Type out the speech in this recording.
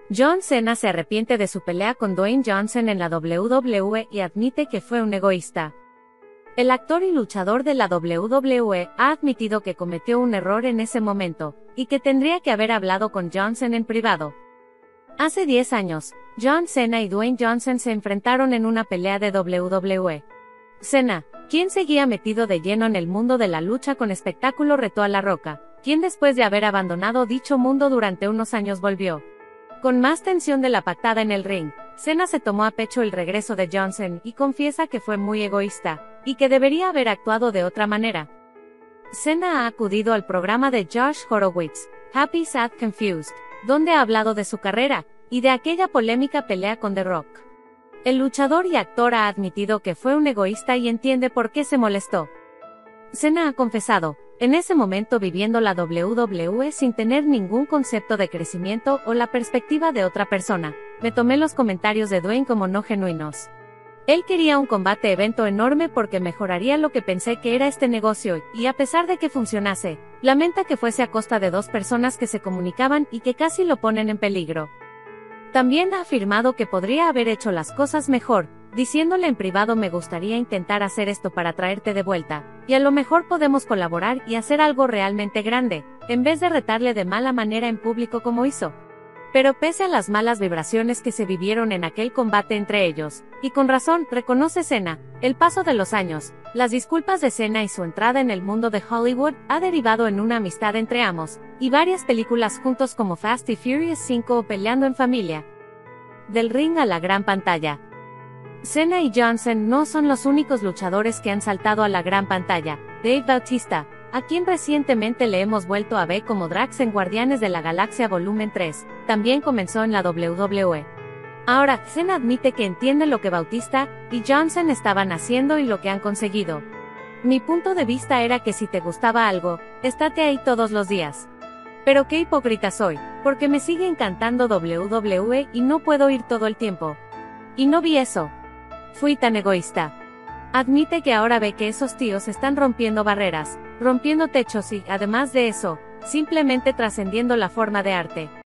John Cena se arrepiente de su pelea con Dwayne Johnson en la WWE y admite que fue un egoísta. El actor y luchador de la WWE ha admitido que cometió un error en ese momento, y que tendría que haber hablado con Johnson en privado. Hace 10 años, John Cena y Dwayne Johnson se enfrentaron en una pelea de WWE. Cena, quien seguía metido de lleno en el mundo de la lucha con espectáculo, retó a La Roca, quien después de haber abandonado dicho mundo durante unos años volvió. Con más tensión de la pactada en el ring, Cena se tomó a pecho el regreso de Johnson y confiesa que fue muy egoísta, y que debería haber actuado de otra manera. Cena ha acudido al programa de Josh Horowitz, Happy Sad Confused, donde ha hablado de su carrera, y de aquella polémica pelea con The Rock. El luchador y actor ha admitido que fue un egoísta y entiende por qué se molestó. Cena ha confesado, en ese momento viviendo la WWE sin tener ningún concepto de crecimiento o la perspectiva de otra persona, me tomé los comentarios de Dwayne como no genuinos. Él quería un combate evento enorme porque mejoraría lo que pensé que era este negocio, y a pesar de que funcionase, lamenta que fuese a costa de dos personas que se comunicaban y que casi lo ponen en peligro. También ha afirmado que podría haber hecho las cosas mejor, diciéndole en privado: me gustaría intentar hacer esto para traerte de vuelta, y a lo mejor podemos colaborar y hacer algo realmente grande, en vez de retarle de mala manera en público como hizo. Pero pese a las malas vibraciones que se vivieron en aquel combate entre ellos, y con razón, reconoce Cena, el paso de los años, las disculpas de Cena y su entrada en el mundo de Hollywood ha derivado en una amistad entre ambos, y varias películas juntos como Fast y Furious 5 o Peleando en Familia. Del ring a la gran pantalla. Cena y Johnson no son los únicos luchadores que han saltado a la gran pantalla. Dave Bautista, a quien recientemente le hemos vuelto a ver como Drax en Guardianes de la Galaxia Volumen 3, también comenzó en la WWE. Ahora, Cena admite que entiende lo que Bautista y Johnson estaban haciendo y lo que han conseguido. Mi punto de vista era que si te gustaba algo, estate ahí todos los días. Pero qué hipócrita soy, porque me sigue encantando WWE y no puedo ir todo el tiempo. Y no vi eso. Fui tan egoísta. Admite que ahora ve que esos tíos están rompiendo barreras, rompiendo techos y, además de eso, simplemente trascendiendo la forma de arte.